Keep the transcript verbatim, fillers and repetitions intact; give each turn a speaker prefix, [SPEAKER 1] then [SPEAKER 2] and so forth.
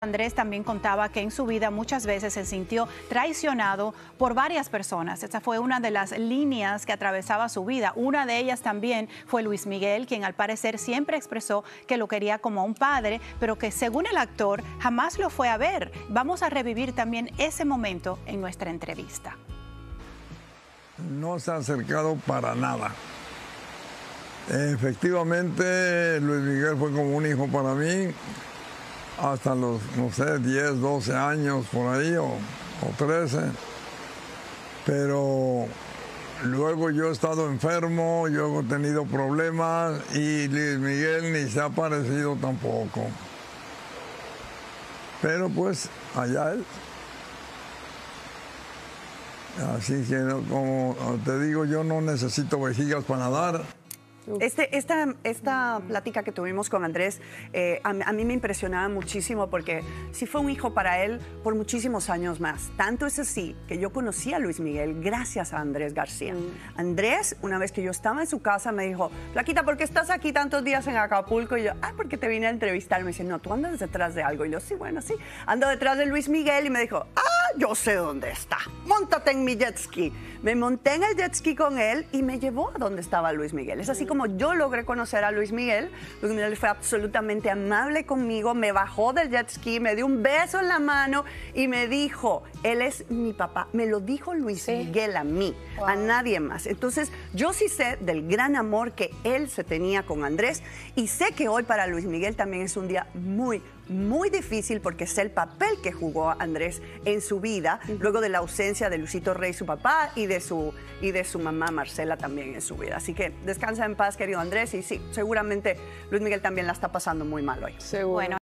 [SPEAKER 1] Andrés también contaba que en su vida muchas veces se sintió traicionado por varias personas. Esa fue una de las líneas que atravesaba su vida. Una de ellas también fue Luis Miguel, quien al parecer siempre expresó que lo quería como un padre, pero que según el actor jamás lo fue a ver. Vamos a revivir también ese momento en nuestra entrevista.
[SPEAKER 2] No se ha acercado para nada. Efectivamente, Luis Miguel fue como un hijo para mí. Hasta los, no sé, diez, doce años por ahí, o, o trece. Pero luego yo he estado enfermo, yo he tenido problemas y Luis Miguel ni se ha aparecido tampoco. Pero pues, allá él. Así que, como te digo, yo no necesito vejigas para nadar.
[SPEAKER 3] Este, esta, esta plática que tuvimos con Andrés, eh, a, a mí me impresionaba muchísimo porque sí fue un hijo para él por muchísimos años más. Tanto es así que yo conocí a Luis Miguel gracias a Andrés García. Mm. Andrés, una vez que yo estaba en su casa, me dijo, Flaquita, ¿por qué estás aquí tantos días en Acapulco? Y yo, ah, porque te vine a entrevistar. Me dice, no, tú andas detrás de algo. Y yo, sí, bueno, sí. Ando detrás de Luis Miguel y me dijo, ah, yo sé dónde está. Móntate en mi jet ski. Me monté en el jet ski con él y me llevó a donde estaba Luis Miguel. Es así como yo logré conocer a Luis Miguel. Luis Miguel fue absolutamente amable conmigo, me bajó del jet ski, me dio un beso en la mano y me dijo, él es mi papá. Me lo dijo Luis sí. Miguel a mí, wow. A nadie más. Entonces, yo sí sé del gran amor que él se tenía con Andrés y sé que hoy para Luis Miguel también es un día muy, muy difícil porque es el papel que jugó Andrés en su vida, uh-huh. Luego de la ausencia de Luisito Rey, su papá, y de su, y de su mamá Marcela también en su vida. Así que descansa en paz, querido Andrés, y sí, seguramente Luis Miguel también la está pasando muy mal hoy.
[SPEAKER 1] Seguro. Bueno.